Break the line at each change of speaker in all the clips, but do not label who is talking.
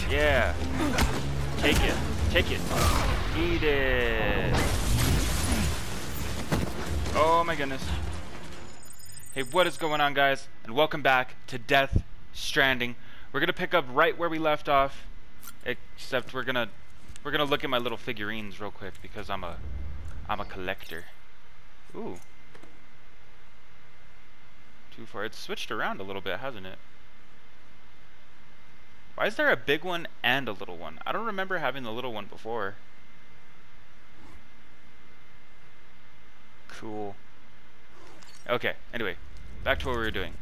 Yeah. Take it. Take it. Eat it. Oh my goodness. Hey, what is going on, guys? And welcome back to Death Stranding. We're gonna pick up right where we left off, except we're gonna look at my little figurines real quick because I'm a collector. Ooh. Too far. It's switched around a little bit, hasn't it? Why is there a big one and a little one? I don't remember having the little one before. Cool. Okay, anyway, back to what we were doing.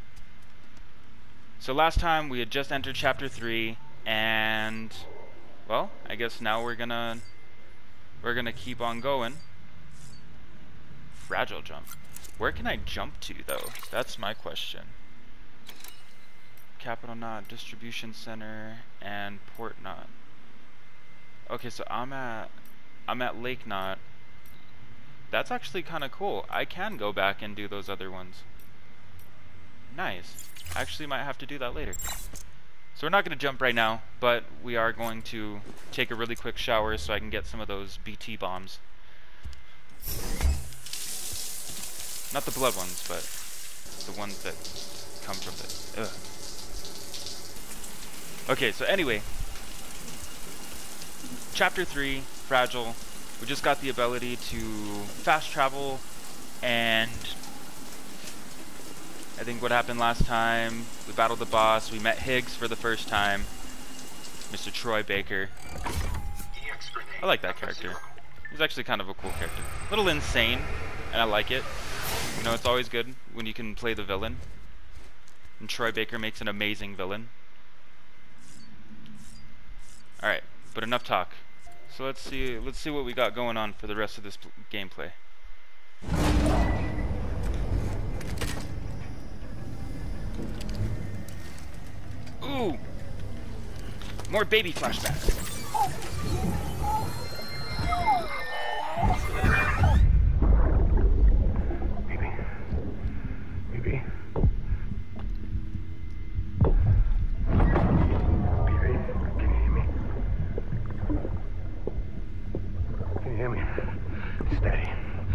So last time we had just entered chapter 3, and well, I guess now we're gonna keep on going. Fragile jump. Where can I jump to though? That's my question. Capital Knot, Distribution Center, and Port Knot. Okay, so I'm at Lake Knot. That's actually kind of cool. I can go back and do those other ones. Nice. I actually might have to do that later. So we're not going to jump right now, but we are going to take a really quick shower so I can get some of those BT bombs. Not the blood ones, but the ones that come from the... Ugh. Okay, so anyway. Chapter 3, Fragile. We just got the ability to fast travel, and I think what happened last time, we battled the boss, we met Higgs for the first time, Mr. Troy Baker. I like that character. He's actually kind of a cool character. A little insane, and I like it. You know, it's always good when you can play the villain, and Troy Baker makes an amazing villain. Alright, but enough talk. So let's see what we got going on for the rest of this gameplay. Ooh! More baby flashbacks.
Baby. Baby. Baby, can you hear me? Can you hear me? Steady.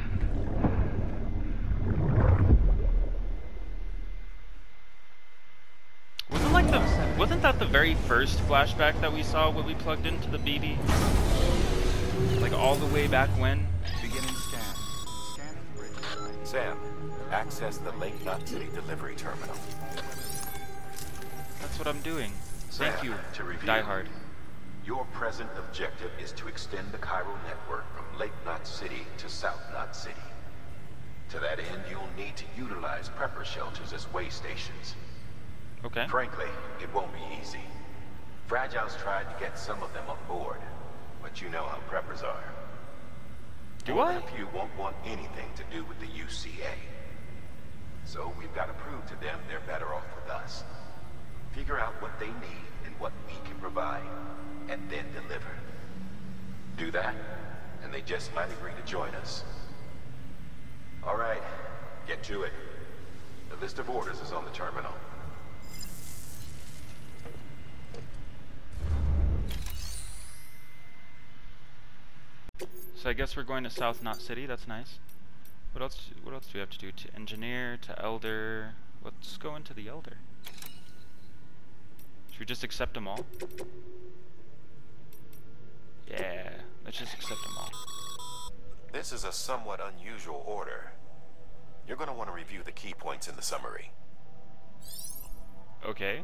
Wasn't that the very first flashback that we saw when we plugged into the BB? Like all the way back when?
Beginning scan. Scanning bridge.
Sam, access the Lake Knot City delivery terminal.
That's what I'm doing. Thank
Sam,
you,
to review,
Die Hard.
Your present objective is to extend the Cairo network from Lake Knot City to South Knot City. To that end, you'll need to utilize prepper shelters as way stations.
Okay.
Frankly, it won't be easy. Fragile's tried to get some of them on board, but you know how preppers are.
Do
More
I?
than a few won't want anything to do with the UCA. So we've got to prove to them they're better off with us. Figure out what they need and what we can provide, and then deliver. Do that, and they just might agree to join us. All right, get to it. The list of orders is on the terminal.
So I guess we're going to South Knot City. That's nice. What else do we have to do? To engineer, to elder. Let's go into the elder. Should we just accept them all? Yeah, let's just accept them all.
This is a somewhat unusual order. You're going to want to review the key points in the summary.
Okay.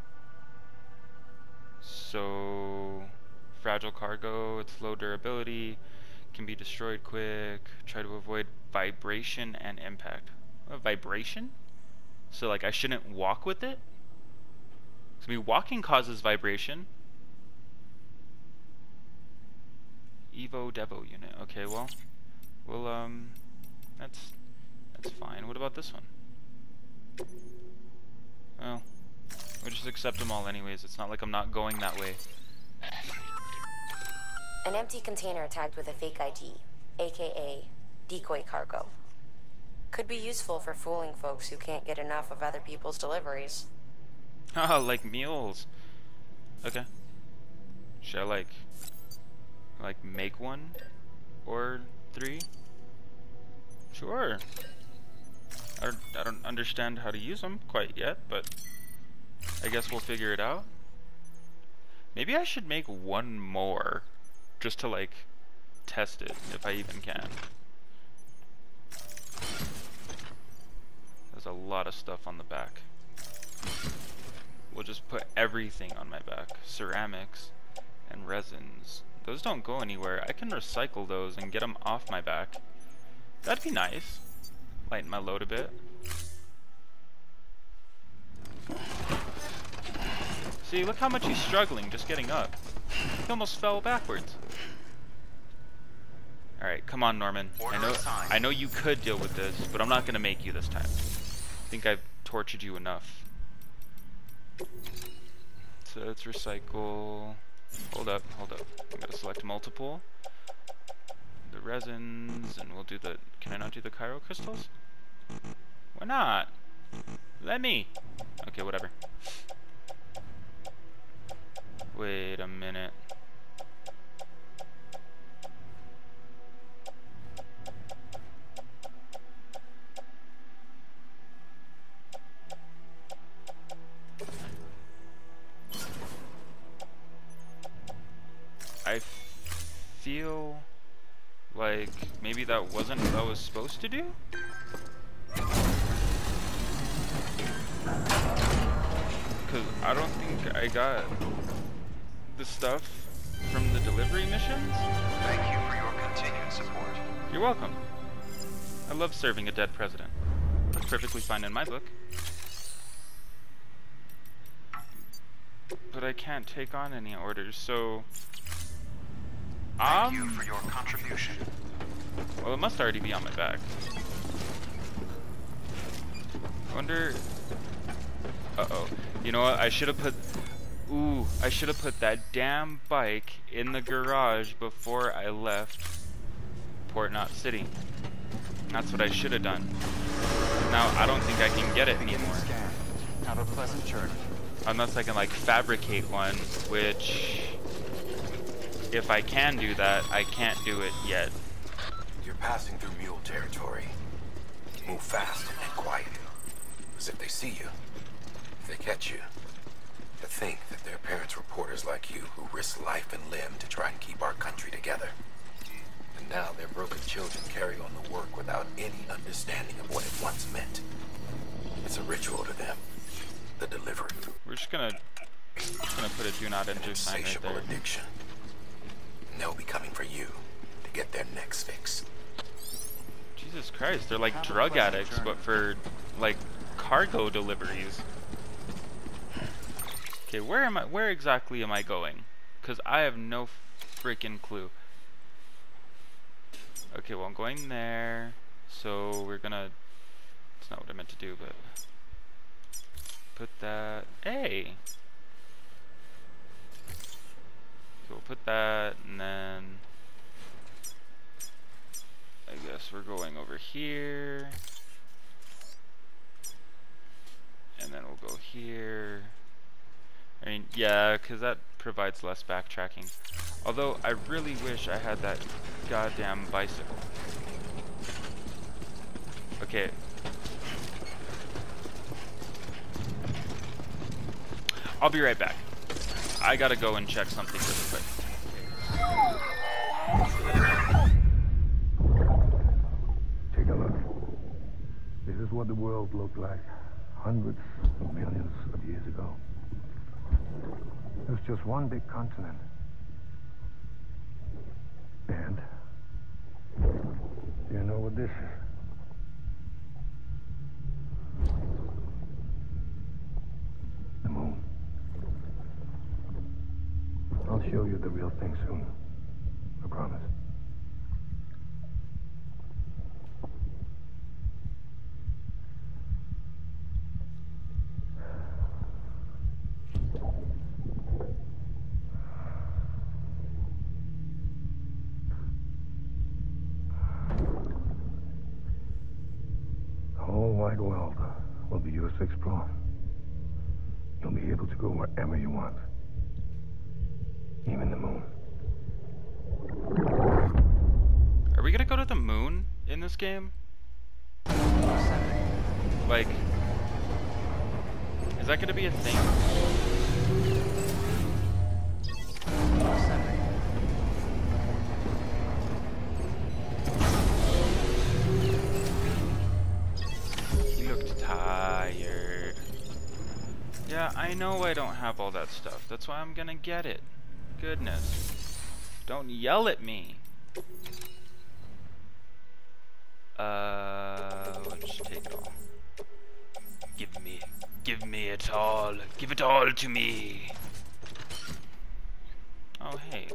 So, fragile cargo, it's low durability, can be destroyed quick, try to avoid vibration and impact. Vibration? So like I shouldn't walk with it? So walking causes vibration. Evo Devo unit. Okay, well, that's fine. What about this one? Well, we'll just accept them all anyways. It's not like I'm not going that way.
An empty container tagged with a fake ID, aka decoy cargo. Could be useful for fooling folks who can't get enough of other people's deliveries.
Haha, like mules. Okay. Should I like make one or 3? Sure. I don't understand how to use them quite yet, but I guess we'll figure it out. Maybe I should make one more just to like test it if I even can. There's a lot of stuff on the back. We'll just put everything on my back. Ceramics and resins. Those don't go anywhere. I can recycle those and get them off my back. That'd be nice. Lighten my load a bit. See, look how much he's struggling just getting up. He almost fell backwards. Alright, come on, Norman. I know you could deal with this, but I'm not gonna make you this time. I think I've tortured you enough. So let's recycle. Hold up. I gotta select multiple. The resins, and we'll do the. Can I not do the Cairo crystals? Why not? Let me. Okay, whatever. Wait a minute. I feel like maybe that wasn't what I was supposed to do? Because I don't think I got the stuff from the delivery missions.
Thank you for your continued support.
You're welcome. I love serving a dead president. That's perfectly fine in my book. But I can't take on any orders, so...
Thank you for your contribution.
Well, it must already be on my back. I wonder... Uh-oh. You know what? I should have put... Ooh, I should have put that damn bike in the garage before I left Port Knot City. That's what I should have done. Now, I don't think I can get it anymore.
Scan. Have a pleasant journey.
Unless I can, like, fabricate one, which... If I can do that, I can't do it yet.
You're passing through mule territory. Move fast and quiet. As if they see you. If they catch you. To think that their parents reporters like you who risk life and limb to try and keep our country together. And now their broken children carry on the work without any understanding of what it once meant. It's a ritual to them. The delivery.
We're just gonna put a do not enter sign right
Insatiable
there.
addiction. And they'll be coming for you to get their next fix.
Jesus Christ, they're like drug addicts, but for like cargo deliveries. Okay, where exactly am I going? Because I have no freaking clue. Okay, well I'm going there. So we're gonna... It's not what I meant to do, but... Put that... Hey! So we'll put that, and then... I guess we're going over here. And then we'll go here. I mean, yeah, because that provides less backtracking. Although, I really wish I had that goddamn bicycle. Okay. I'll be right back. I gotta go and check something really quick.
Take a look. This is what the world looked like hundreds of millions of years ago. It was just one big continent. And do you know what this is? The moon. I'll show you the real thing soon. I promise. The whole wide world will be yours to explore. You'll be able to go wherever you want. even the moon.
Are we gonna go to the moon in this game? Like, is that gonna be a thing? He looked tired. Yeah, I know I don't have all that stuff. That's why I'm gonna get it. Goodness. Don't yell at me. Let's take it all. Give me it all. Give it all to me. Oh, hey.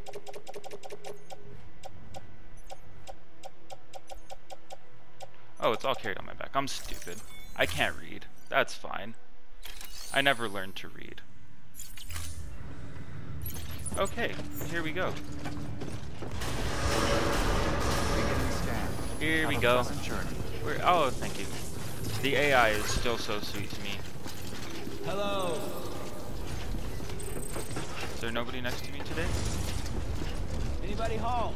Oh, it's all carried on my back. I'm stupid. I can't read. That's fine. I never learned to read. Okay, here we go. Here we go. Oh, thank you. The AI is still so sweet to me.
Hello.
Is there nobody next to me today?
Anybody home?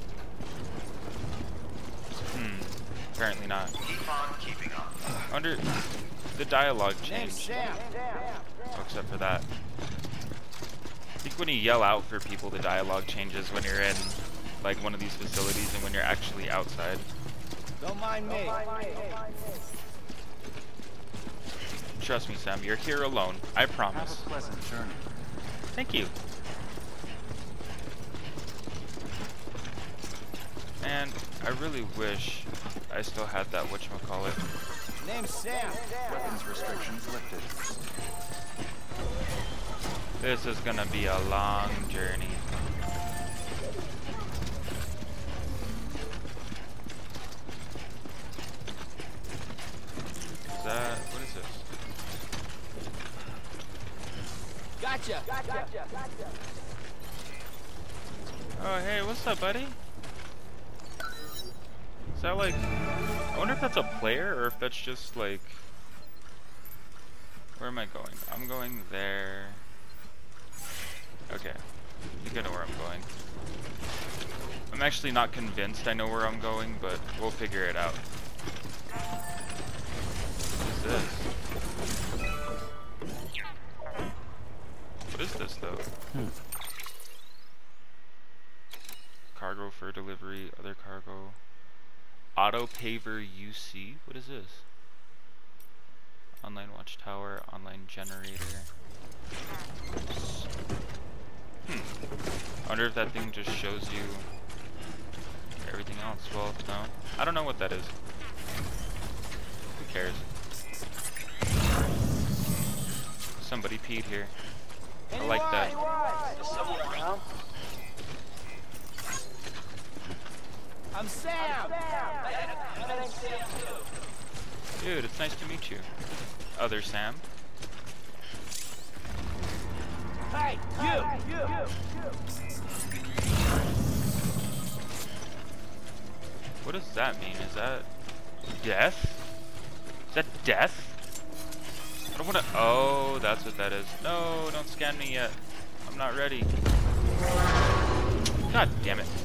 Apparently not.
Keep on keeping on.
I wonder, the dialogue
Name's
changed.
Sam.
Oh, except for that. I think when you yell out for people, the dialogue changes when you're in like one of these facilities and when you're actually outside.
Don't mind me.
Trust me, Sam, you're here alone. I
Have
promise.
a pleasant journey.
Thank you. And I really wish I still had that whatchamacallit.
Name's Sam.
Weapons restrictions lifted.
This is gonna be a long journey. Is that, what is this?
Gotcha.
Oh, hey, what's up, buddy? Is that like, I wonder if that's a player or if that's just like, where am I going? I'm going there. Okay, you know where I'm going. I'm actually not convinced I know where I'm going, but we'll figure it out. What is this? What is this though? Cargo for delivery, other cargo. Auto paver UC? What is this? Online watchtower, online generator. I wonder if that thing just shows you everything else. Well, no. I don't know what that is. Who cares? Somebody peed here. I like that.
I'm Sam.
Dude, it's nice to meet you. Other Sam.
Hey, you.
What does that mean? Is that death? Is that death? I don't want to. Oh, that's what that is. No, don't scan me yet. I'm not ready. God damn it.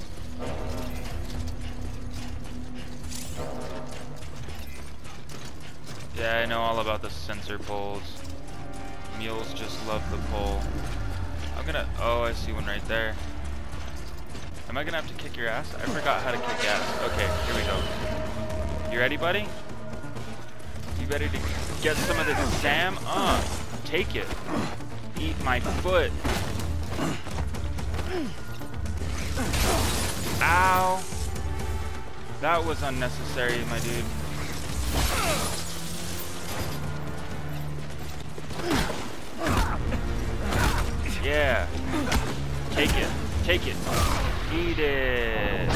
Yeah, I know all about the sensor poles. Mules just love the pole. I'm gonna. Oh, I see one right there. Am I gonna have to kick your ass? I forgot how to kick ass. Okay, here we go. You ready, buddy? You ready to get some of this Sam? Take it. Eat my foot. Ow. That was unnecessary, my dude. Yeah. Take it. Take it. Eat it.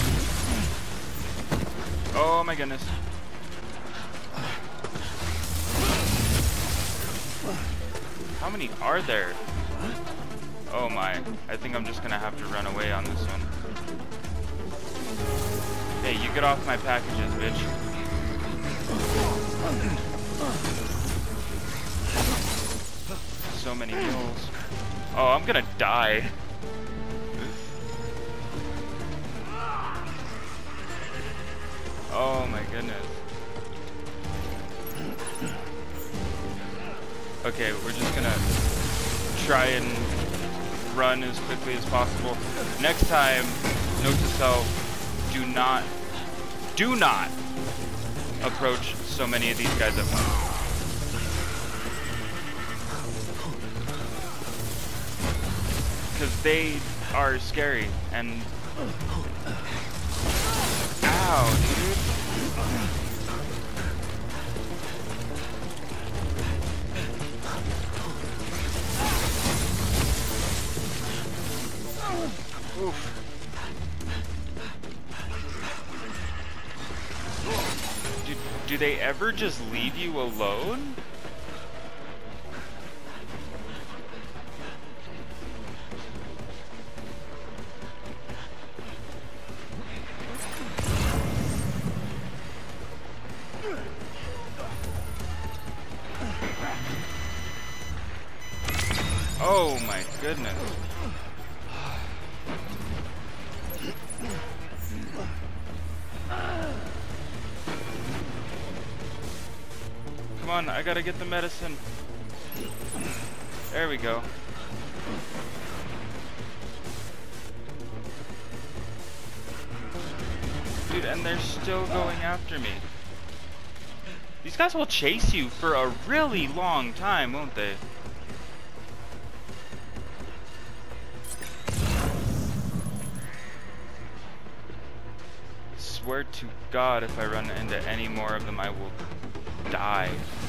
Oh my goodness. How many are there? Oh my. I think I'm just gonna have to run away on this one. Hey, you get off my packages, bitch. So many mules. Oh, I'm gonna die. Oh my goodness. Okay, we're just gonna try and run as quickly as possible. Next time, note to self, do not approach so many of these guys at once. Because they are scary and... Ow, dude. Oof. Do they ever just leave you alone? Oh my goodness. Come on, I gotta get the medicine. There we go. Dude, and they're still going after me. These guys will chase you for a really long time, won't they? Swear to God, if I run into any more of them, I will die.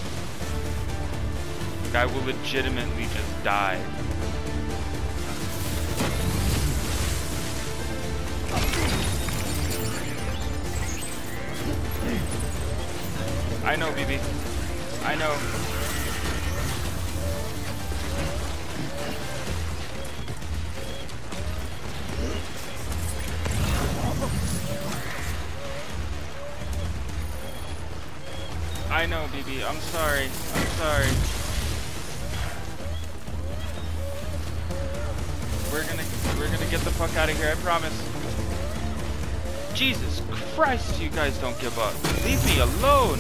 Like, I will legitimately just die. I know, BB. I know. I know, BB. I'm sorry. I'm sorry. We're gonna get the fuck out of here. I promise. Jesus Christ, you guys don't give up. Leave me alone.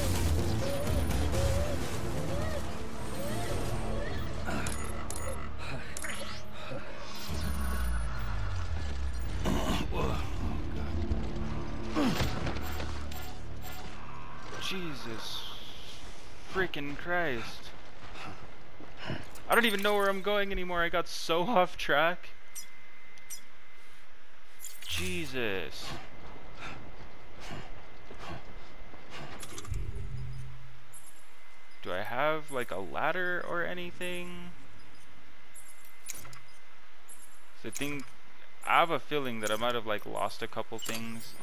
Jesus freaking Christ. I don't even know where I'm going anymore. I got so off track. Jesus. Do I have like a ladder or anything? So I have a feeling that I might have like lost a couple things.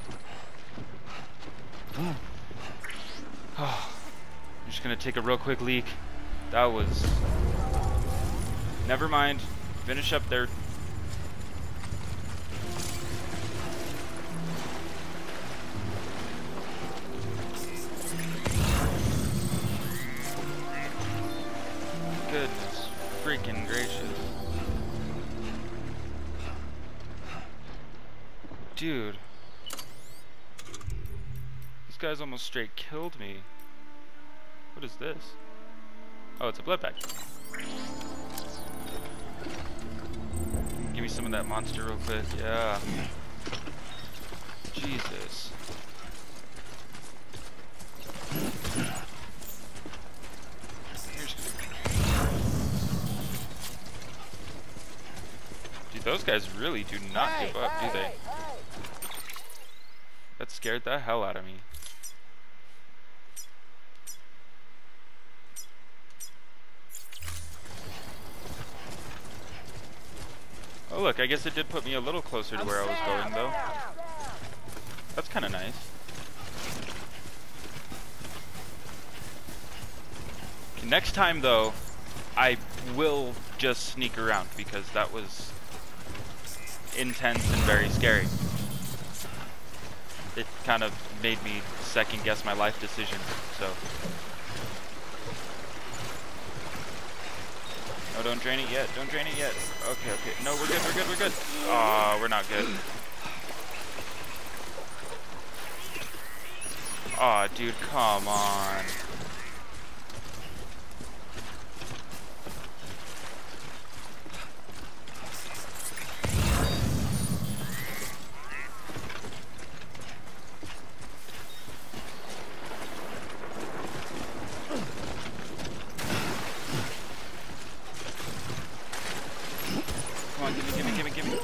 I'm just gonna take a real quick leak. That was... Never mind. Finish up there. Goodness freaking gracious. Dude. This guy's almost straight killed me. What is this? Oh, it's a blood pack. Give me some of that monster real quick. Yeah. Jesus. Dude, those guys really do not give up, do they? That scared the hell out of me. Oh look, I guess it did put me a little closer to where I was going though. That's kind of nice. Okay, next time though, I will just sneak around because that was intense and very scary. It kind of made me second guess my life decision, so. Oh, don't drain it yet. Don't drain it yet. Okay, okay. No, we're good, we're good, we're good. Aw, we're not good. Aw, dude, come on. Come on, give me.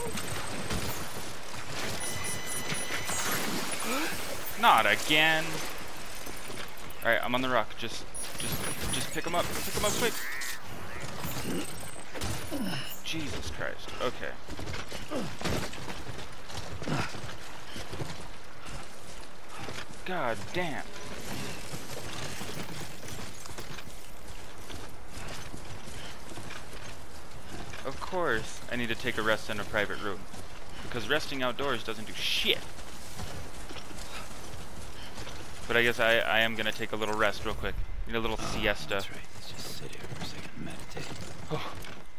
Not again. Alright, I'm on the rock. Just pick him up. Pick him up quick. Jesus Christ. Okay. God damn. Of course, I need to take a rest in a private room. Because resting outdoors doesn't do shit. But I guess I am gonna take a little rest real quick. Need a little siesta.
That's right. Let's just sit here for a second and meditate.
Oh.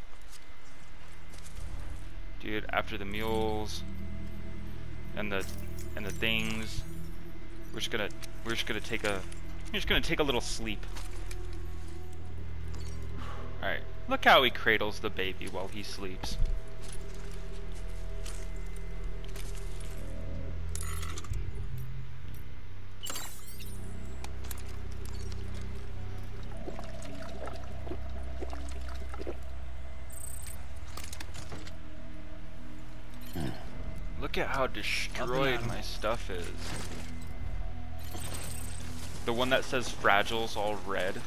Dude, after the mules and the things, we're just gonna take a little sleep. All right. Look how he cradles the baby while he sleeps. Look at how destroyed my stuff is. The one that says fragile's all red.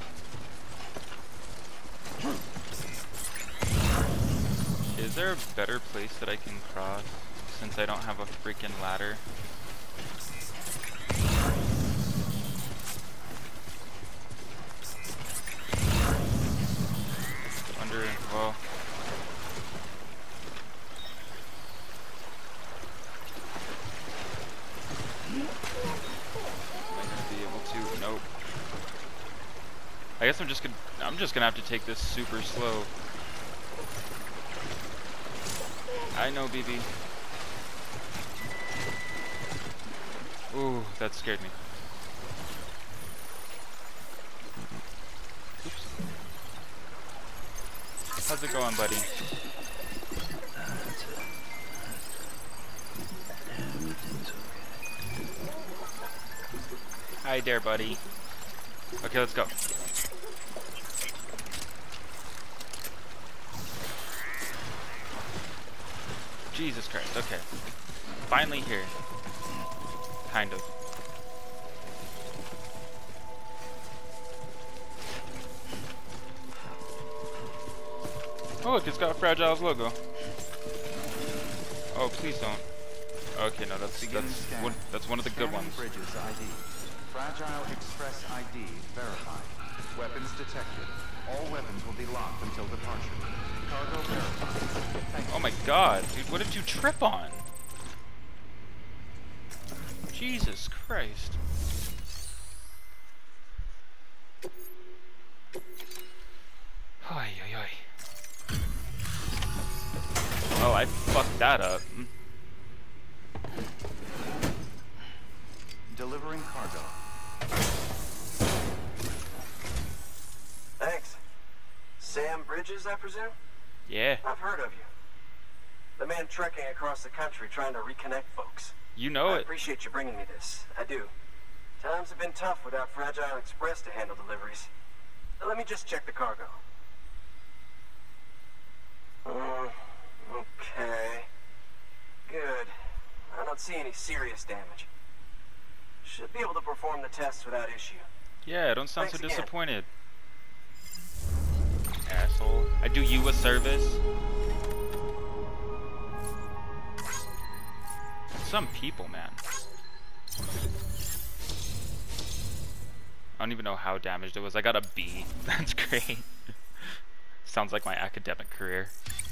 Is there a better place that I can cross since I don't have a freaking ladder? Well. Am I gonna be able to? Nope. I guess I'm just gonna have to take this super slow. I know, BB. Ooh, that scared me. Oops. How's it going, buddy? Hi there, buddy. Okay, let's go. Jesus Christ, okay. Finally here. Kind of. Oh look, it's got Fragile's logo. Oh, please don't. Okay, no, that's one of the good ones.
Bridges ID. Fragile Express ID verified. Weapons detected. All weapons will be locked until departure. Cargo verified. Thank you.
Oh my god, dude, what did you trip on? Jesus Christ. Ay, ay, ay. Oh, I fucked that up.
Delivering cargo.
Thanks. Sam Bridges, I presume?
Yeah,
I've heard of you. The man trekking across the country trying to reconnect folks.
you know
I
it.
appreciate you bringing me this. I do. Times have been tough without Fragile Express to handle deliveries. Let me just check the cargo. Okay. Good. I don't see any serious damage. Should be able to perform the tests without issue.
Yeah, don't sound
Thanks
so
again.
disappointed. Asshole. I do you a service. Some people, man. I don't even know how damaged it was. I got a B. That's great. Sounds like my academic career.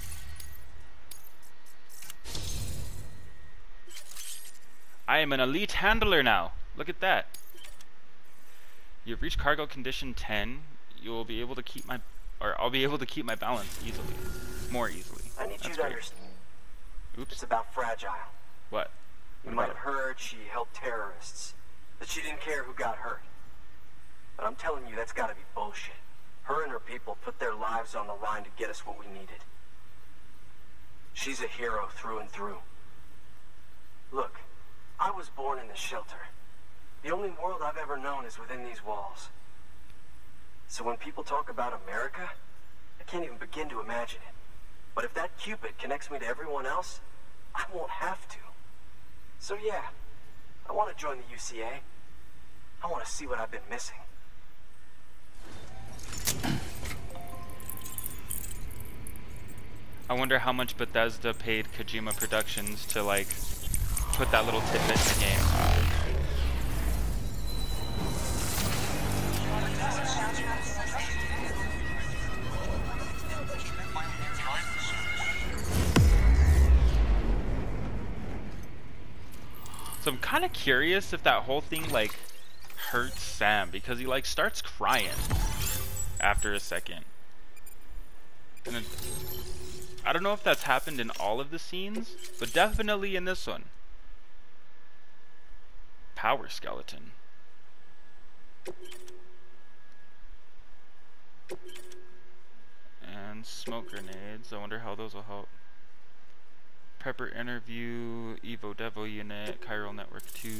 I am an elite handler now. Look at that. You've reached cargo condition 10. You will be able to keep my, or I'll be able to keep my balance easily, more easily.
I need you
That's
to
great.
understand. It's
Oops.
about Fragile.
What?
You
What
might
about
have heard she helped terrorists. that she didn't care who got hurt. But I'm telling you, that's gotta be bullshit. Her and her people put their lives on the line to get us what we needed. She's a hero through and through. Look, I was born in this shelter. The only world I've ever known is within these walls. So when people talk about America, I can't even begin to imagine it. But if that Cupid connects me to everyone else, I won't have to. So yeah, I want to join the UCA. I want to see what I've been missing.
I wonder how much Bethesda paid Kojima Productions to, like, put that little tidbit in the game. So I'm kind of curious if that whole thing, like, hurts Sam, because he, like, starts crying after a second. And then, I don't know if that's happened in all of the scenes, but definitely in this one. Power skeleton. And smoke grenades. I wonder how those will help. Prepper interview, Evo Devo unit, Chiral Network 2.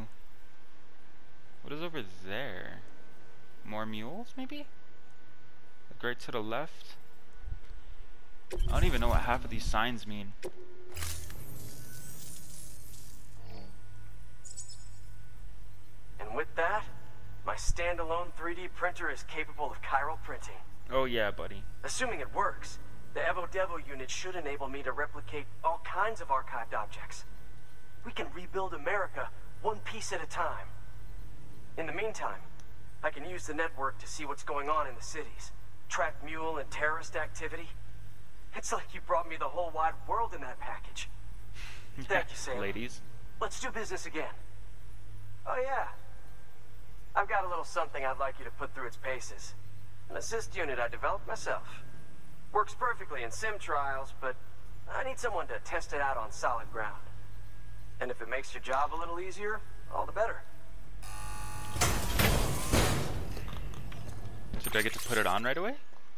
What is over there? More mules, maybe? Like right to the left? I don't even know what half of these signs mean.
And with that, my standalone 3D printer is capable of chiral printing.
Oh yeah, buddy.
Assuming it works, the Evo Devo unit should enable me to replicate all kinds of archived objects. We can rebuild America one piece at a time. In the meantime, I can use the network to see what's going on in the cities, track mule and terrorist activity. It's like you brought me the whole wide world in that package. Thank you, Sam.
Ladies.
Let's do business again. Oh yeah. I've got a little something I'd like you to put through its paces. An assist unit I developed myself. Works perfectly in sim trials, but I need someone to test it out on solid ground. And if it makes your job a little easier, all the better.
So do I get to put it on right away?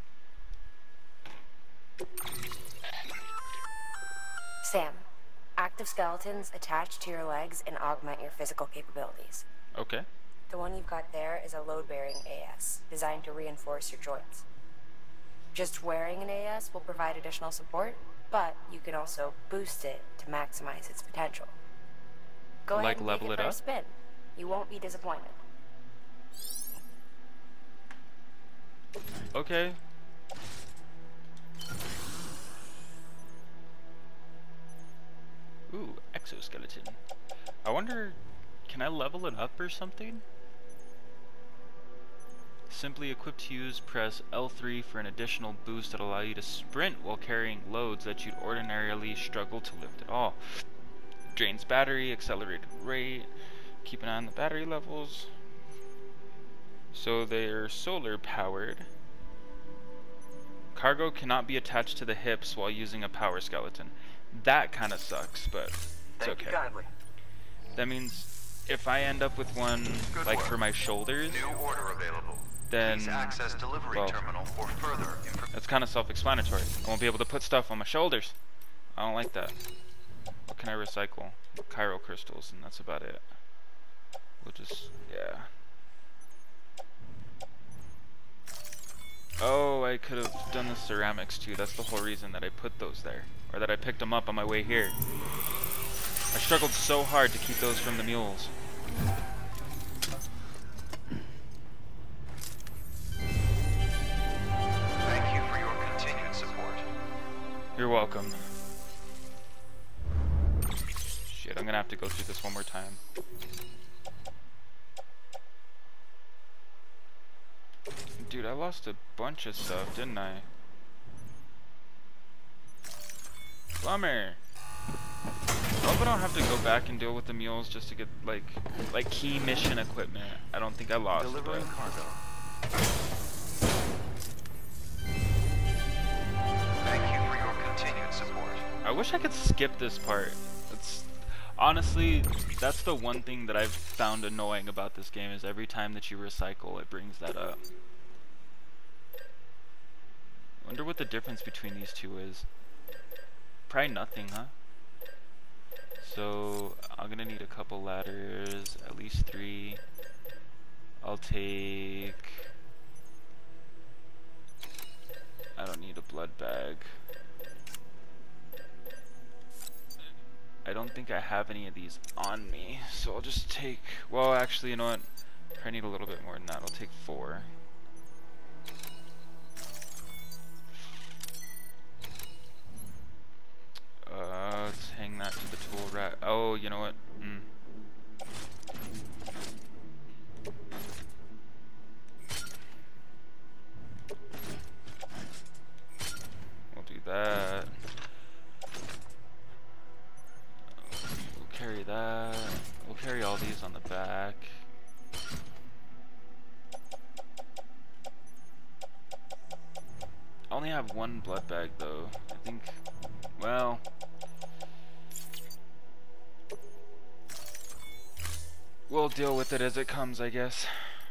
Sam, active skeletons attach to your legs and augment your physical capabilities.
Okay.
The one you've got there is a load-bearing AS, designed to reinforce your joints. Just wearing an AS will provide additional support, but you can also boost it to maximize its potential. Go ahead and
level
take
it
it for a
up?
spin. You won't be disappointed.
Okay. Ooh, exoskeleton. I wonder, can I level it up or something? Simply equipped to use, press L3 for an additional boost that allow you to sprint while carrying loads that you'd ordinarily struggle to lift at all. Drains battery, accelerated rate, keep an eye on the battery levels. So they're solar powered. Cargo cannot be attached to the hips while using a power skeleton. That kind of sucks, but it's okay.
Thank you kindly.
That means if I end up with one like for my shoulders,
New order available.
then
Please access delivery
well,
terminal for further information.
that's kind of self-explanatory. I won't be able to put stuff on my shoulders. I don't like that. What can I recycle? Chiral crystals, and that's about it. We'll just, yeah. Oh, I could have done the ceramics too. That's the whole reason that I put those there. Or that I picked them up on my way here. I struggled so hard to keep those from the mules.
Thank you for your continued support.
You're welcome. Shit, I'm gonna have to go through this one more time. Dude, I lost a bunch of stuff, didn't I? Bummer. I hope I don't have to go back and deal with the mules just to get like key mission equipment. I don't think I lost.
Delivering
But
cargo. Thank you for your continued support.
I wish I could skip this part. Honestly, that's the one thing that I've found annoying about this game, is every time that you recycle, it brings that up. Wonder what the difference between these two is. Probably nothing, huh? So, I'm gonna need a couple ladders, at least 3. I'll take... I don't need a blood bag. I don't think I have any of these on me, so I'll just take... Well, actually, you know what? I need a little bit more than that. I'll take 4. Let's hang that to the tool rack. Oh, you know what? We'll do that. We'll carry that. We'll carry all these on the back. I only have 1 blood bag though. I think, well, we'll deal with it as it comes, I guess.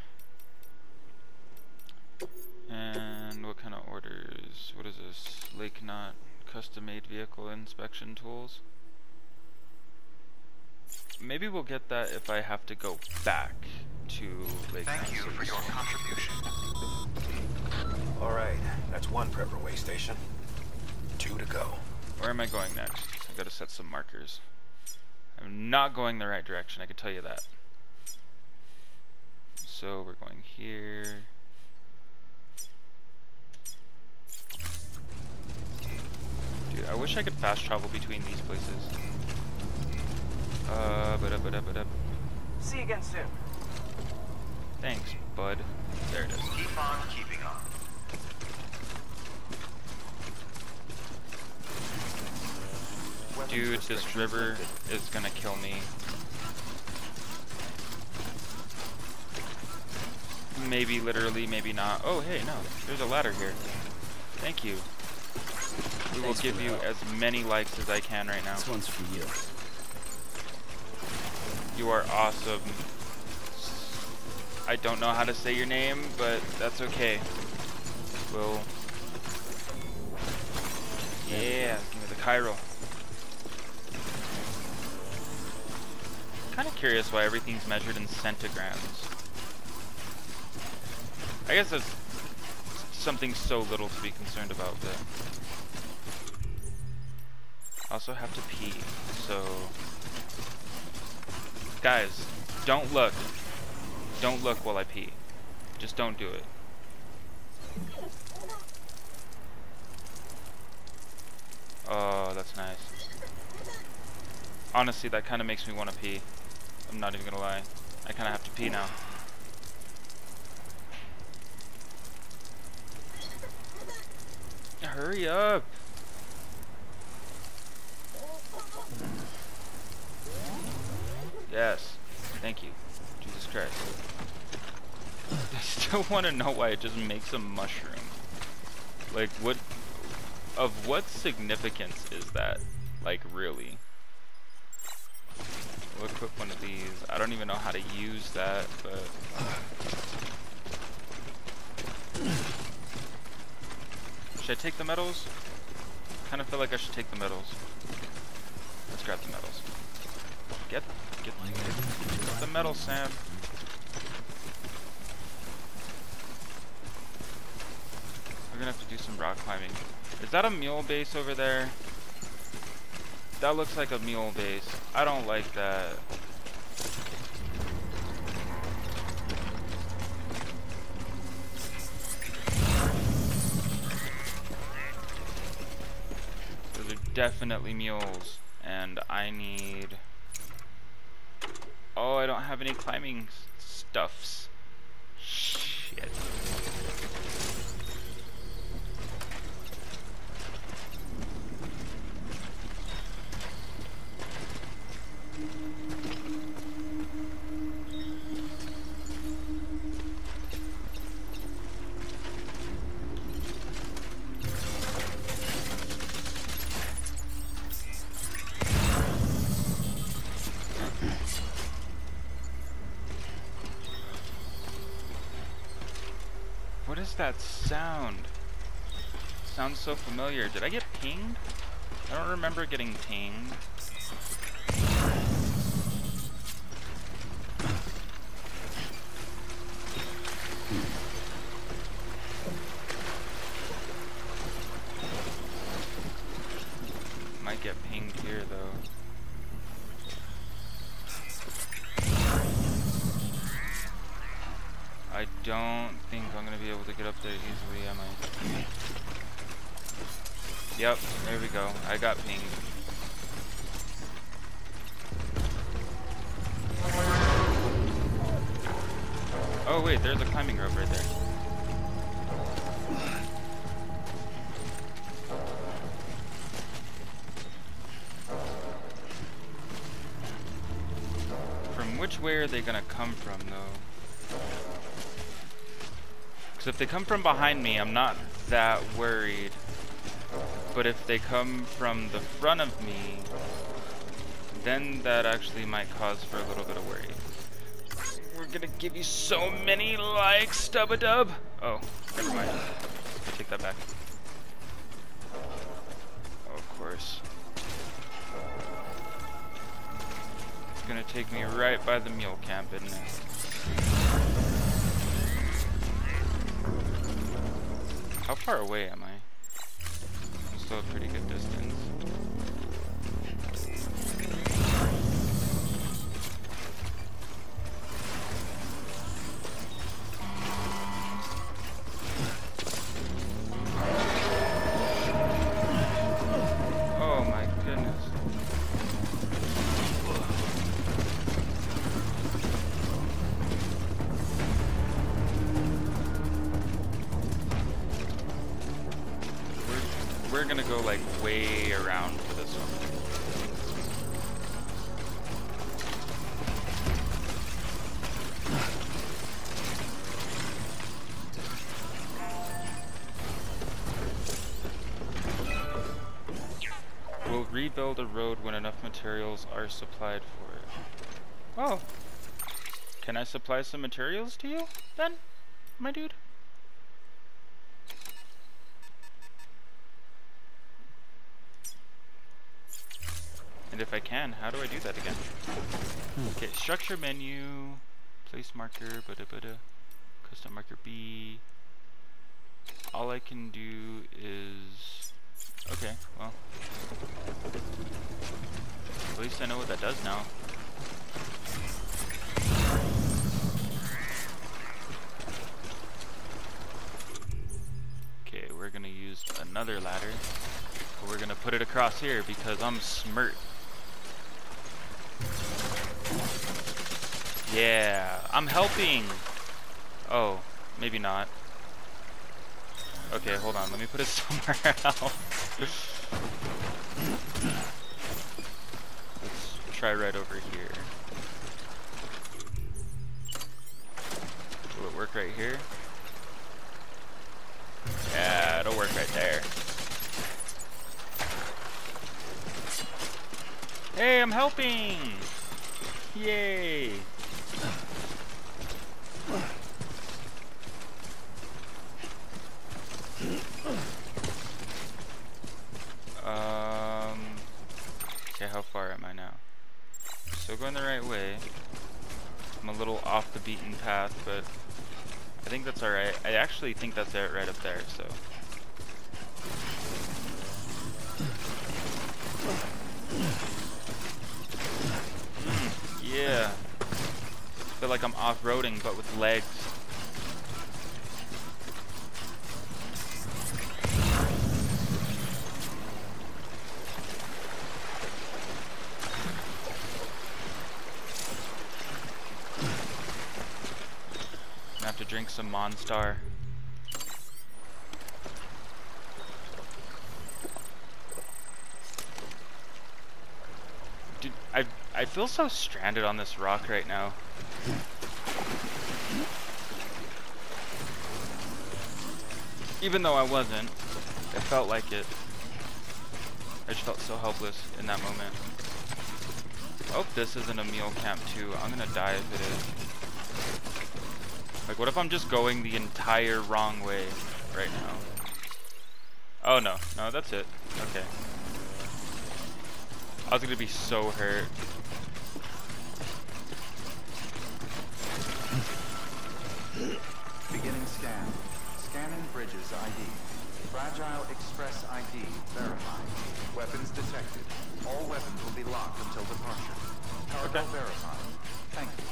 And what kind of orders? What is this? Lake Knot custom-made vehicle inspection tools. Maybe we'll get that if I have to go back to Lake Knot.
Thank you for your contribution. All right, that's 1 prepper way station. 2 to go.
Where am I going next? I've got to set some markers. I'm not going the right direction, I can tell you that. So we're going here. Dude, I wish I could fast travel between these places.
See you again soon.
Thanks, bud. There it is.
Keep on keeping on.
Dude, this river is gonna kill me. Maybe literally, maybe not. Oh, hey, no. There's a ladder here. Thank you. We will give you as many likes as I can right now.
This one's for you.
You are awesome. I don't know how to say your name, but that's okay. We'll... Yeah, give me the Cairo. Kind of curious why everything's measured in centigrams. I guess that's something so little to be concerned about, but I also have to pee, so guys, don't look. Don't look while I pee. Just don't do it. Oh, that's nice. Honestly, that kind of makes me want to pee. I'm not even gonna lie. I kind of have to pee now. Hurry up! Yes. Thank you. Jesus Christ. I still want to know why it just makes a mushroom. Like, what... Of what significance is that? Like, really? We'll equip one of these. I don't even know how to use that, but... Should I take the metals? I kind of feel like I should take the metals. Let's grab the metals. Get the metal, Sam. We're gonna have to do some rock climbing. Is that a mule base over there? That looks like a mule base. I don't like that. Those are definitely mules, and I need... Oh, I don't have any climbing stuffs. Shit. is that sound? Sounds so familiar. Did I get pinged? I don't remember getting pinged. Might get pinged here though. I don't think I'm gonna be able to get up there easily, am I? Yep, there we go. I got pinged. Oh wait, there's a climbing rope right there. From which way are they gonna come from though? Because if they come from behind me, I'm not that worried. But if they come from the front of me, then that actually might cause for a little bit of worry. We're gonna give you so many likes, Stub-a-Dub. Oh, never mind. I take that back. Oh, of course. It's gonna take me right by the mule camp, isn't it? How far away am I? I'm still a pretty good distance. Oh my goodness. We're gonna go like way around for this one. We'll rebuild a road when enough materials are supplied for it. Oh, can I supply some materials to you then, my dude? And if I can, how do I do that again? Okay, structure menu, place marker, custom marker B. All I can do is, okay, well, at least I know what that does now. Okay, we're gonna use another ladder, but we're gonna put it across here because I'm smart. Yeah, I'm helping. Oh, maybe not. Okay, hold on. Let me put it somewhere else. Let's try right over here. Will it work right here? Yeah, it'll work right there. Hey, I'm helping! Yay! Okay, how far am I now? Still going the right way. I'm a little off the beaten path, but I think that's alright. I actually think that's it right up there, so. Yeah. I feel like I'm off-roading, but with legs. I'm gonna have to drink some Monstar. Dude, I feel so stranded on this rock right now. Even though I wasn't, it felt like it. I just felt so helpless in that moment. I hope this isn't a mule camp too. I'm gonna die if it is. Like, what if I'm just going the entire wrong way right now? Oh, no. No, that's it. Okay. I was gonna be so hurt.
Beginning scan. Scanning Bridges ID. Fragile Express ID verified. Weapons detected. All weapons will be locked until departure. Cargo verified. Thank you.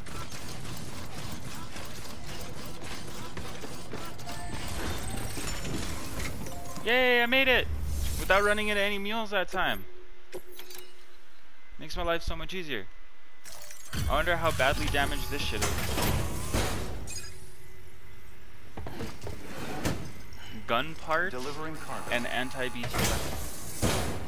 Yay, I made it! Without running into any mules that time. Makes my life so much easier. I wonder how badly damaged this shit is. Gun parts
Delivering cargo.
and anti-BT weapons.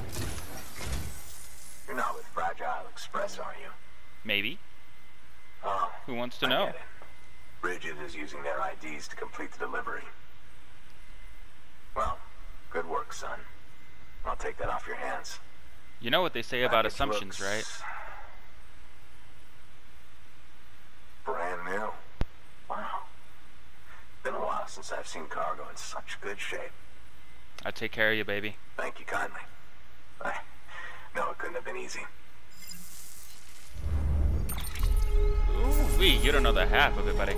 You're not with Fragile Express, are you?
Maybe.
Oh,
Who wants to
I
know?
get it. Bridget is using their IDs to complete the delivery. Well, good work, son. I'll take that off your hands.
You know what they say about
Package
assumptions, right?
looks brand new. Wow. Been a while since I've seen cargo in such good shape.
I take care of you, baby.
Thank you kindly. I know it couldn't have been easy.
Ooh, wee, you don't know the half of it, buddy.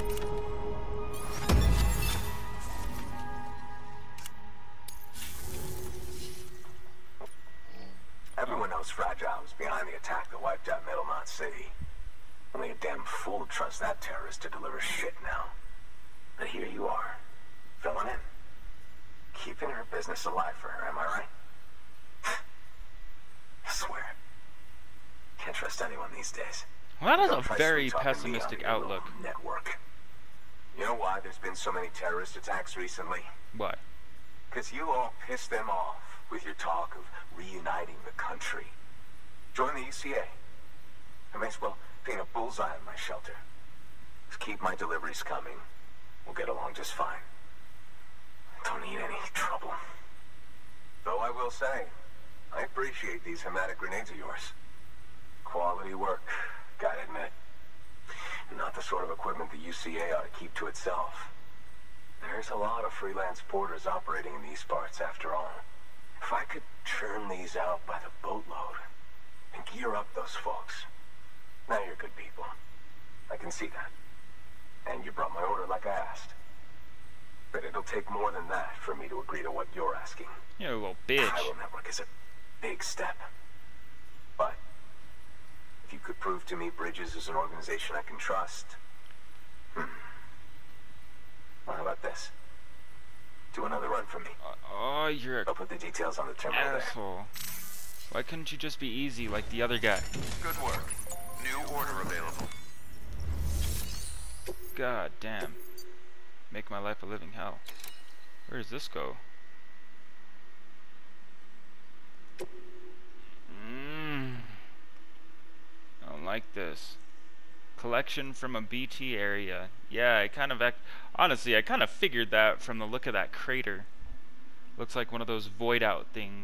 Everyone knows Fragile was behind the attack that wiped out Middlemont City. Only a damn fool would trust that terrorist to deliver shit now. But here you are, filling in. Keeping her business alive for her, am I right? I swear. Can't trust anyone these days.
Well, that is
Don't
a
try
very
sweet-talking me
pessimistic
on your little
outlook.
network. You know why there's been so many terrorist attacks recently?
Why?
Because you all pissed them off with your talk of reuniting the country. Join the UCA. I may as well paint a bullseye on my shelter. Just keep my deliveries coming. We'll get along just fine. Don't need any trouble. Though I will say, I appreciate these hematic grenades of yours. Quality work, gotta admit. Not the sort of equipment the UCA ought to keep to itself. There's a lot of freelance porters operating in these parts, after all. If I could churn these out by the boatload and gear up those folks. Now you're good people. I can see that. And you brought my order like I asked. But it'll take more than that for me to agree to what you're asking.
You little bitch.
Chiral Network is a big step. But if you could prove to me Bridges is an organization I can trust. Well, how about this? Do another run for me.
Oh, you're
I'll put the details on the
an
terminal there.
asshole. Why couldn't you just be easy like the other guy?
Good work. New order available.
God damn. Make my life a living hell. Where does this go? I don't like this. Collection from a BT area. Yeah, I kind of honestly, I kind of figured that from the look of that crater. Looks like one of those void out things.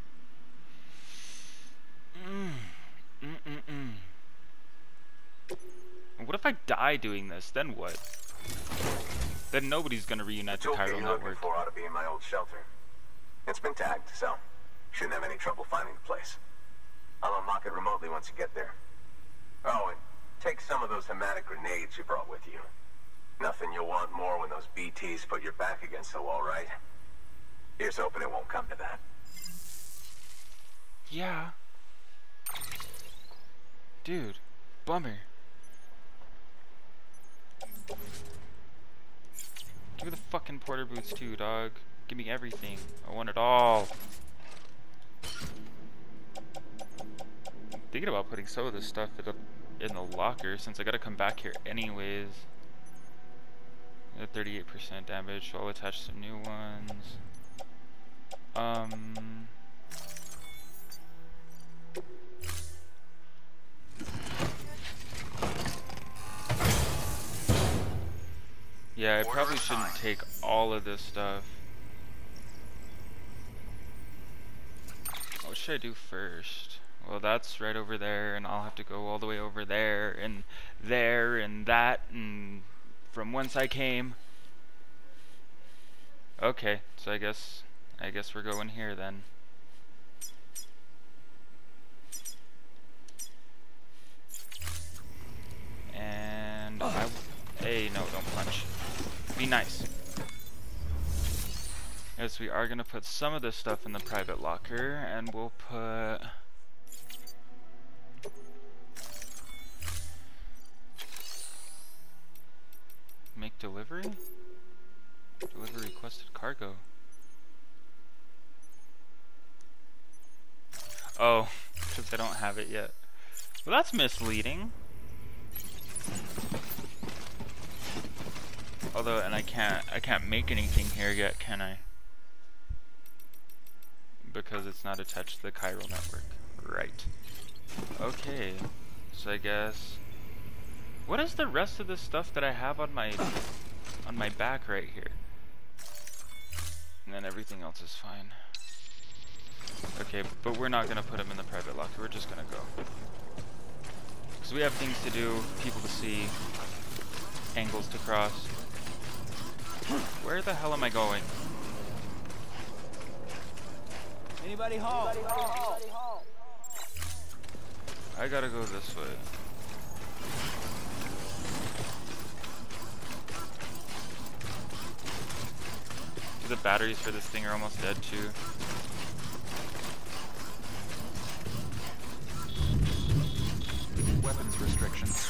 What if I die doing this? Then what? Then nobody's gonna reunite the
toolkit
chiral
you're looking
network.
for ought to be in my old shelter. It's been tagged, so shouldn't have any trouble finding the place. I'll unlock it remotely once you get there. Oh, and take some of those hematic grenades you brought with you. Nothing you'll want more when those BTs put your back against the wall, right? Here's hoping it won't come to that.
Yeah. Dude, bummer. Give me the fucking porter boots too, dog. Give me everything. I want it all. Thinking about putting some of this stuff in the locker since I gotta come back here anyways. 38% damage, so I'll attach some new ones. Yeah, I probably shouldn't take all of this stuff. What should I do first? Well, that's right over there, and I'll have to go all the way over there, and that, and from whence I came. Okay, so I guess we're going here then. And hey, no, don't punch. Be nice. Yes, we are gonna put some of this stuff in the private locker, and we'll put make delivery? Delivery requested cargo. Oh, because I don't have it yet. Well, that's misleading. Although, and I can't make anything here yet, can I? Because it's not attached to the chiral network. Right. Okay. So I guess, what is the rest of the stuff that I have on my back right here? And then everything else is fine. Okay, but we're not gonna put them in the private locker. We're just gonna go. Because we have things to do, people to see, angles to cross. Where the hell am I going?
Anybody home?
I gotta go this way. The batteries for this thing are almost dead too.
Weapons restrictions.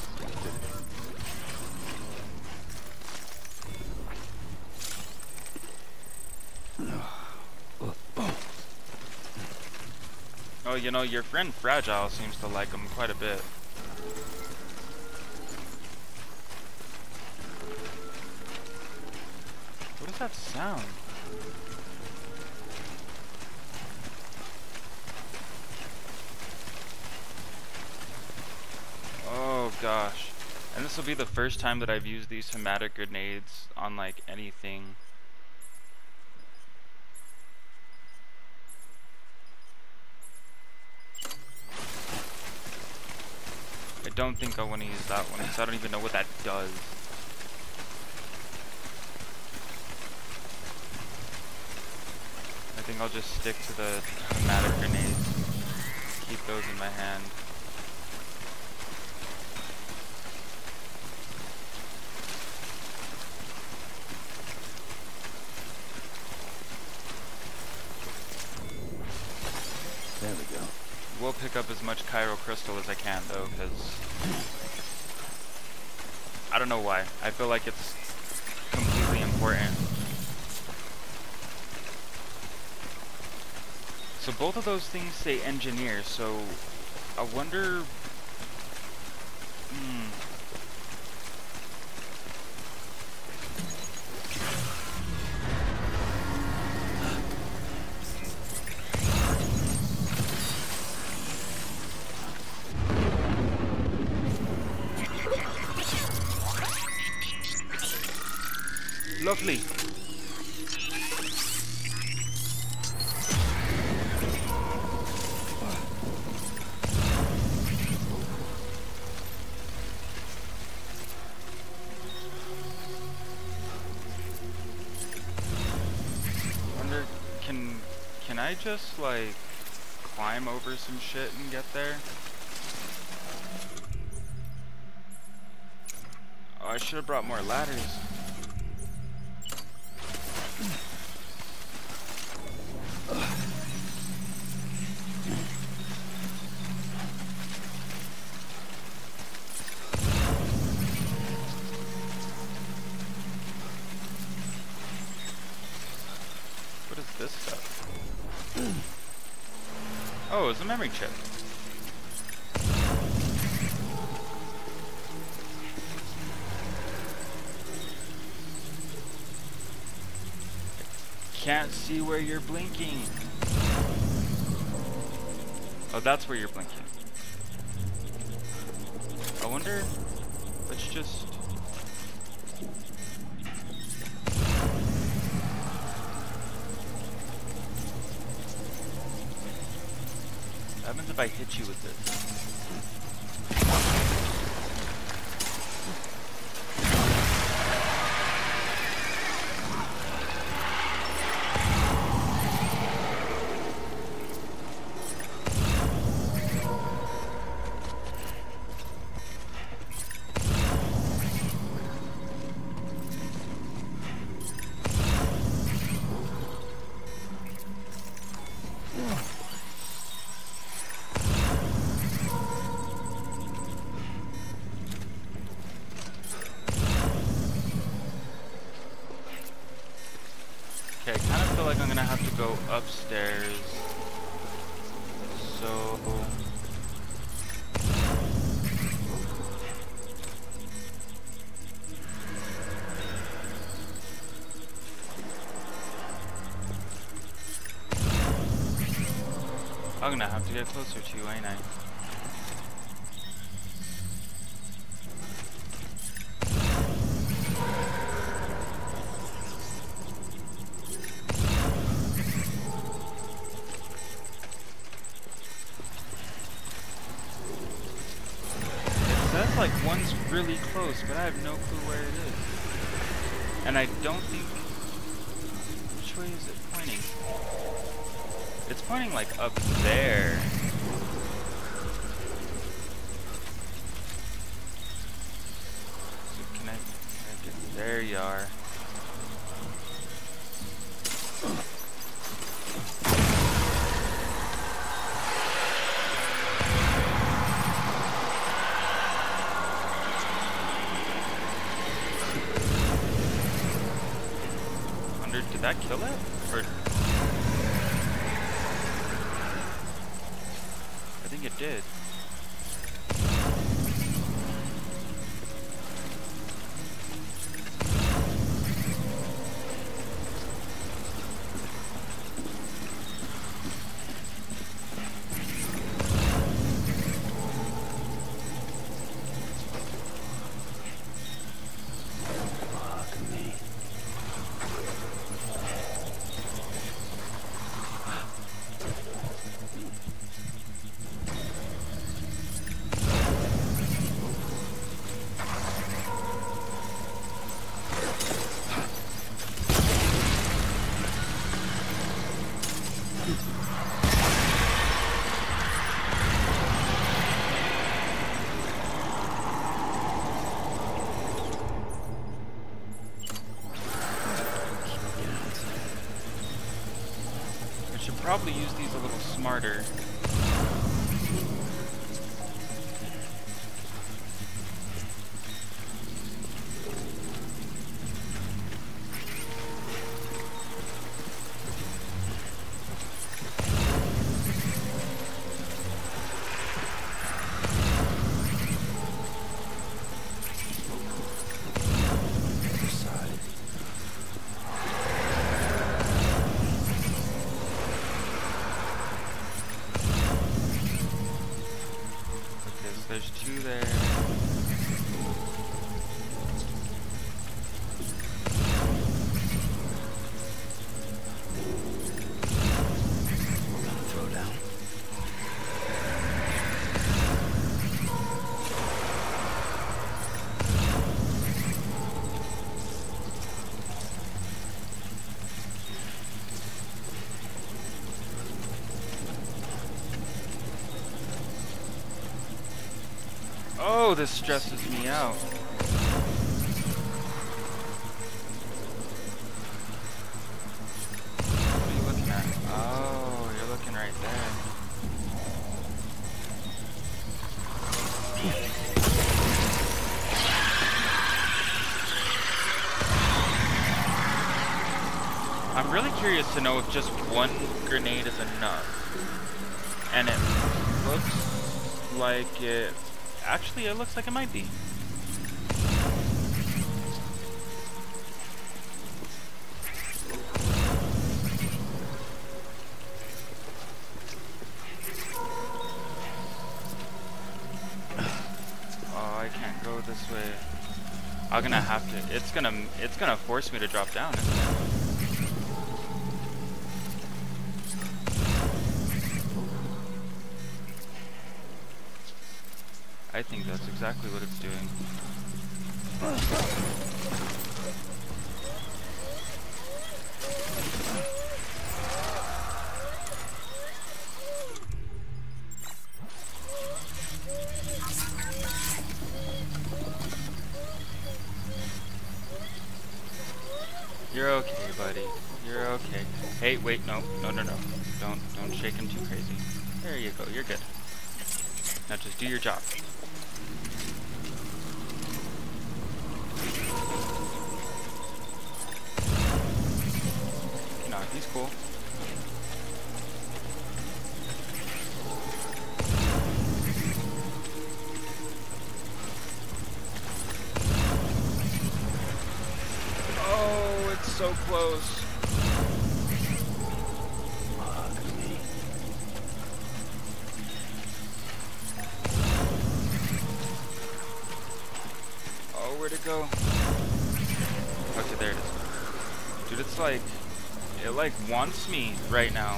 Oh, you know, your friend Fragile seems to like them quite a bit. What does that sound? Oh gosh. And this will be the first time that I've used these hematic grenades on like anything. I don't think I want to use that one because I don't even know what that does. I think I'll just stick to the hematic grenades. Keep those in my hand.
There we go.
We'll pick up as much chiral crystal as I can though, because I don't know why. I feel like it's completely important. So both of those things say engineer, so I wonder... Lovely. Wonder, can I just like climb over some shit and get there? Oh, I should have brought more ladders. What is this stuff? Oh, it's a memory chip. Can't see where you're blinking. Oh, that's where you're blinking. I wonder, let's just... What happens if I hit you with this? upstairs. So I'm gonna have to get closer to you, ain't I? That's like one's really close, but I have no clue where it is. And I don't think... Which way is it pointing? It's pointing like up there. So can I get... There you are. Did that kill it? Or I think it did. Probably use these a little smarter. There's two there.
Throw down.
Oh, this stresses me out. What are you looking at? Oh, you're looking right there. I'm really curious to know if just one grenade is enough. And it looks like it... Actually, it looks like it might be. Oh, I can't go this way. I'm gonna have to. It's gonna force me to drop down, isn't it? I think that's exactly what it's doing. You're okay, buddy. You're okay. Hey, wait, no. Don't shake him too crazy. There you go, you're good. Now just do your job. No, he's cool. close. Oh, where'd it go? Okay, there it is. Dude, it's like, it like wants me right now.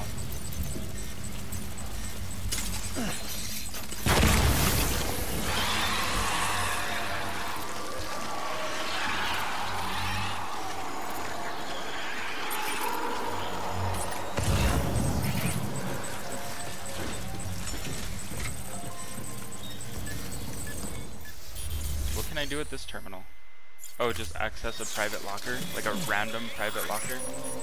What can I do at this terminal? Oh, just access a private locker? Like a random private locker?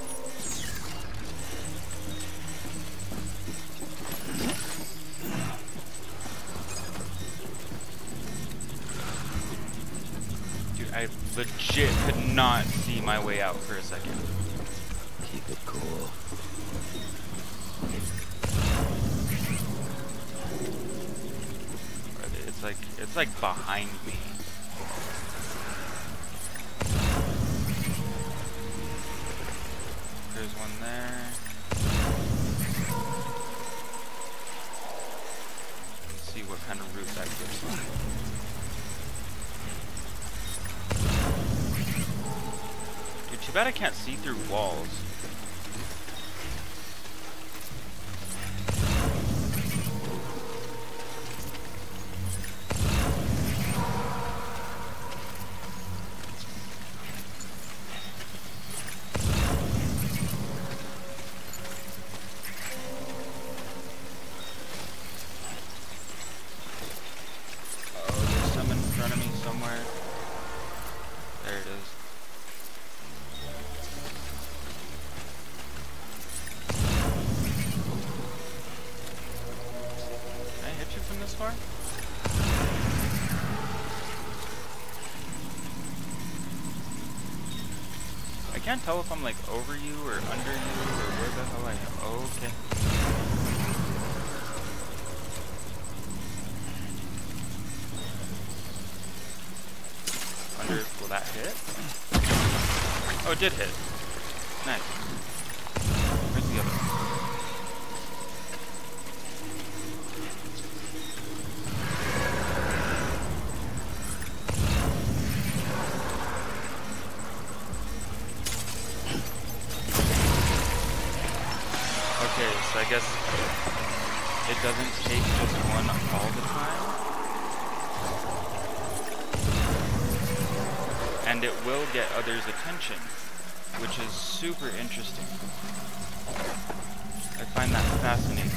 Dude, I legit could not see my way out for a second.
Keep it cool.
It's like behind me. There's one there. Let's see what kind of route that gives me. Dude, too bad I can't see through walls. There it is. Can I hit you from this far? I can't tell if I'm like over you or under you or where the hell I am. Okay. Will that hit? Oh, it did hit. Nice. Where's the other one? Okay, so I guess it doesn't take just one all the time. And it will get others' attention, which is super interesting. I find that fascinating.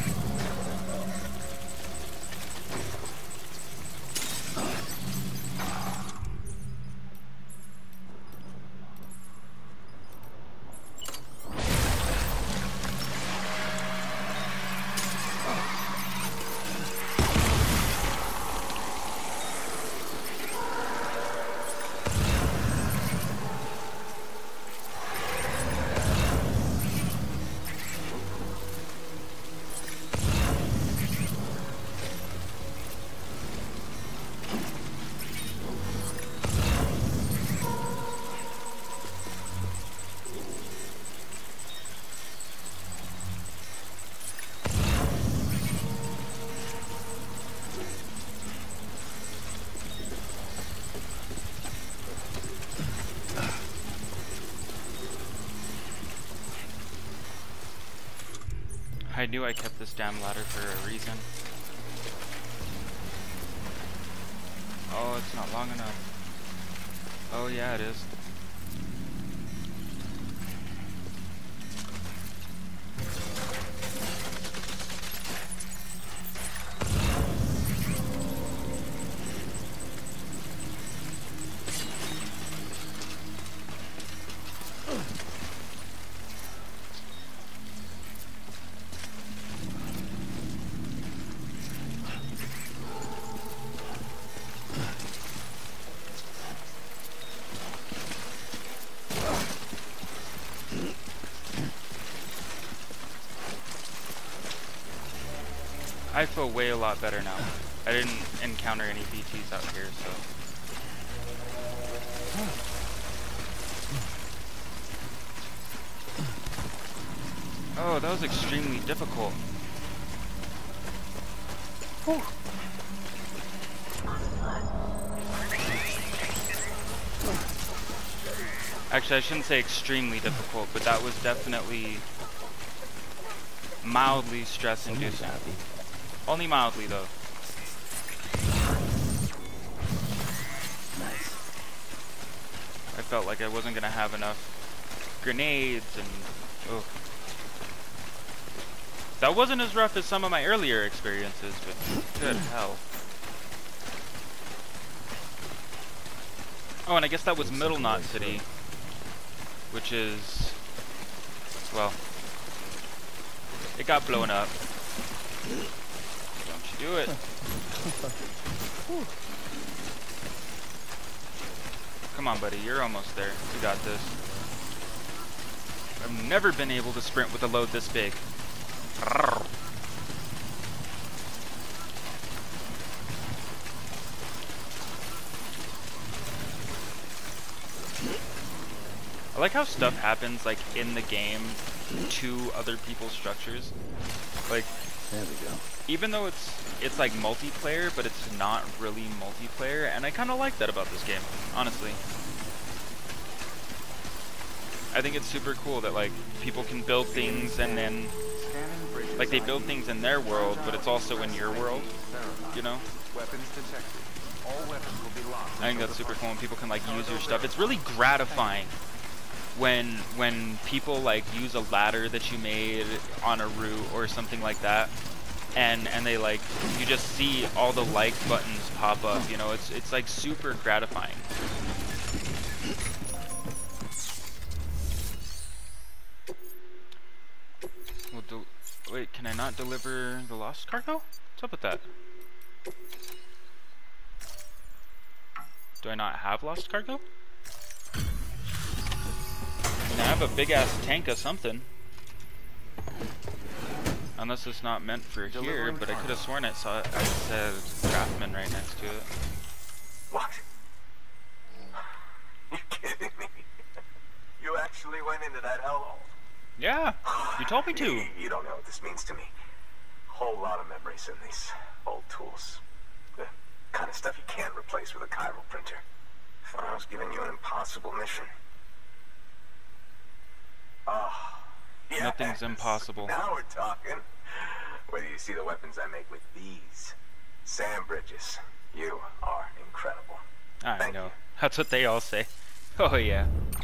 I knew I kept this damn ladder for a reason. Oh, it's not long enough. Oh yeah, it is. I feel way a lot better now. I didn't encounter any BTs out here, so. Oh, that was extremely difficult. Whew. Actually, I shouldn't say extremely difficult, but that was definitely mildly stress-inducing. Only mildly, though.
Nice.
I felt like I wasn't gonna have enough grenades and... Oh. That wasn't as rough as some of my earlier experiences, but good hell. Oh, and I guess that was Middle Knot City, which is... well... it got blown up. Don't you do it. Come on, buddy, you're almost there. You got this. I've never been able to sprint with a load this big. I like how stuff happens like in the game to other people's structures. Like,
there we go.
Even though it's like multiplayer, but it's not really multiplayer, and I kind of like that about this game, honestly. I think it's super cool that like people can build things and then like they build things in their world, but it's also in your world, you know?
Weapons detected. All weapons will be locked.
I think that's super cool when people can like use your stuff. It's really gratifying when people like use a ladder that you made on a route or something like that, and they like, you just see all the like buttons pop up, you know? It's like super gratifying. Wait, can I not deliver the lost cargo? What's up with that? Do I not have lost cargo? I mean, I have a big ass tank of something. Unless it's not meant for here, but I could have sworn it said Craftsman right next to it.
What? You kidding me? You actually went into that hellhole?
Yeah, you told me to.
You don't know what this means to me. Whole lot of memories in these old tools. The kind of stuff you can't replace with a chiral printer. Thought I was giving you an impossible mission. Oh, yes.
Nothing's impossible.
Now we're talking. Whether you see the weapons I make with these, Sam Bridges, you are incredible.
I know. That's what they all say. Oh yeah.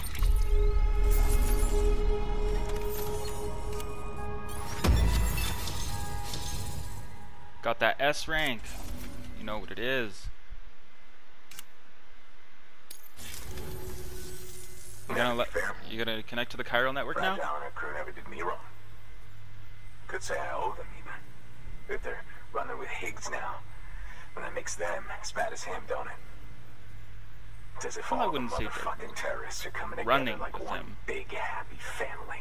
Got that S rank. You know what it is. You gonna connect to the chiral network now?
Fragile and her crew never did me wrong. Could say I owe them even. But they're running with Higgs now. And that makes them as bad as him, don't it? It's as if
Well, I
all the
wouldn't say
motherfucking terrorists are coming together
running
like
with
one
him.
big happy family.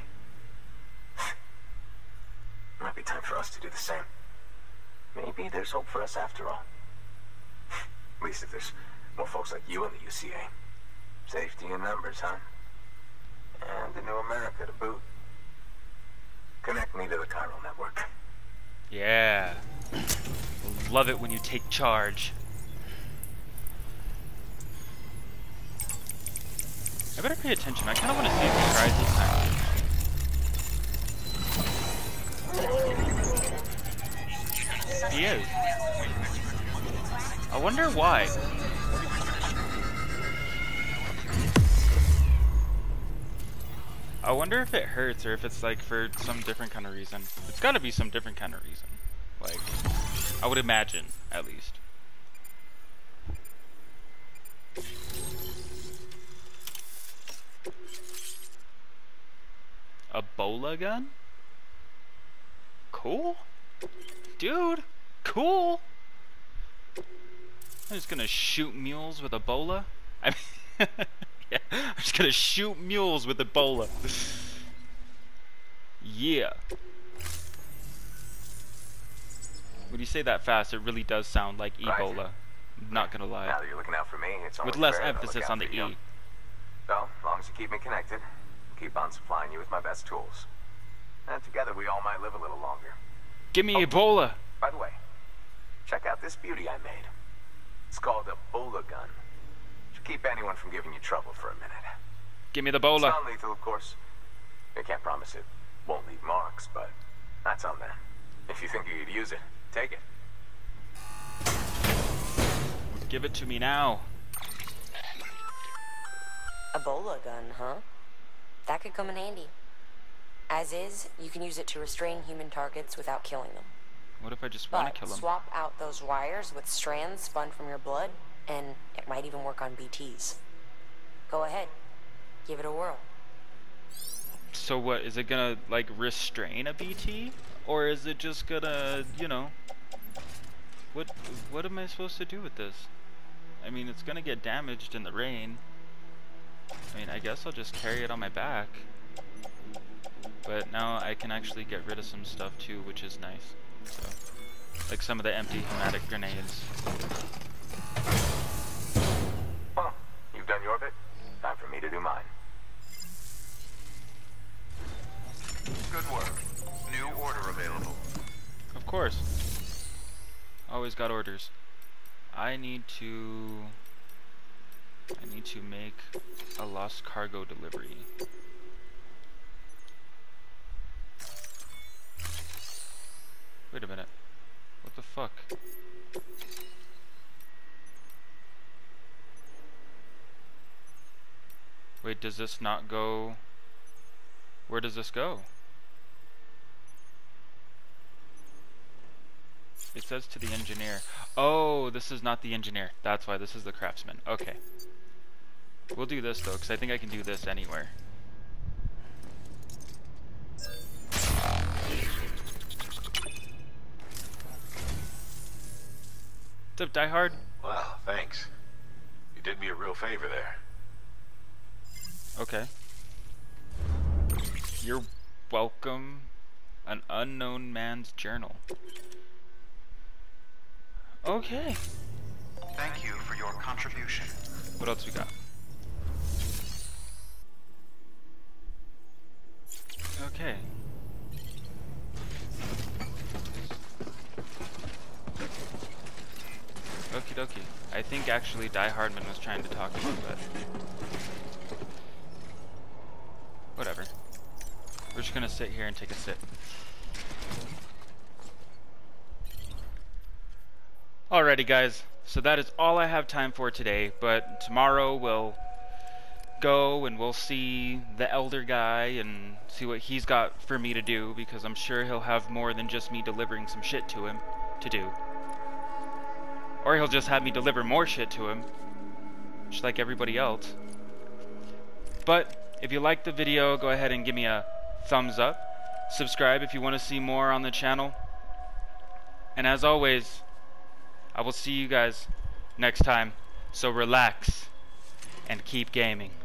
Might be time for us to do the same. Maybe there's hope for us after all. At least if there's more folks like you in the UCA. Safety in numbers, huh? And the new America to boot. Connect me to the chiral network.
Yeah. Love it when you take charge. I better pay attention. I kind of want to see if he tries this time. He is. I wonder why. I wonder if it hurts or if it's like for some different kind of reason. It's gotta be some different kind of reason. Like, I would imagine, at least. A bola gun? Cool? Dude, cool! I'm just gonna shoot mules with a bola? I mean, yeah, I'm just gonna shoot mules with a bola. Yeah. When you say that fast, it really does sound like Ebola.
Right.
I'm not gonna lie.
Now that you're looking out for me, it's only
With less
fair to
emphasis
look out
on the
for you.
E.
So, as long as you keep me connected, keep on supplying you with my best tools.
Together we all might live a little longer.
Give me Ebola.
By the way, check out this beauty I made. It's called a Bola gun. Should keep anyone from giving you trouble for a minute.
Give me the
It's
Bola.
non-lethal, of course. I can't promise it won't leave marks, but that's on them. If you think you could use it, take it.
Give it to me now.
A Bola gun, huh? That could come in handy. As is, you can use it to restrain human targets without killing them.
What if I just want
But
to kill them?
swap out those wires with strands spun from your blood, and it might even work on BTs. Go ahead. Give it a whirl.
So what, is it gonna, like, restrain a BT? Or is it just gonna, you know... What am I supposed to do with this? I mean, it's gonna get damaged in the rain. I mean, I guess I'll just carry it on my back. But now I can actually get rid of some stuff too, which is nice. So, like some of the empty hematic grenades.
Well, you've done your bit. Time for me to do mine.
Good work. New order available.
Of course. Always got orders. I need to make a lost cargo delivery. Wait a minute. What the fuck? Wait, does this not go? Where does this go? It says to the engineer. Oh, this is not the engineer. That's why this is the craftsman. Okay. We'll do this though, because I think I can do this anywhere. What's up, Die Hard?
Well, thanks. You did me a real favor there.
Okay. You're welcome. An unknown man's journal. Okay.
Thank you for your contribution.
What else we got? Okay. Okie dokie. I think actually Die Hardman was trying to talk to me, but whatever. We're just gonna sit here and take a sip. Alrighty guys, so that is all I have time for today, but tomorrow we'll go and we'll see the elder guy and see what he's got for me to do, because I'm sure he'll have more than just me delivering some shit to him to do. Or he'll just have me deliver more shit to him, just like everybody else. But if you liked the video, go ahead and give me a thumbs up. Subscribe if you want to see more on the channel. And as always, I will see you guys next time. So relax and keep gaming.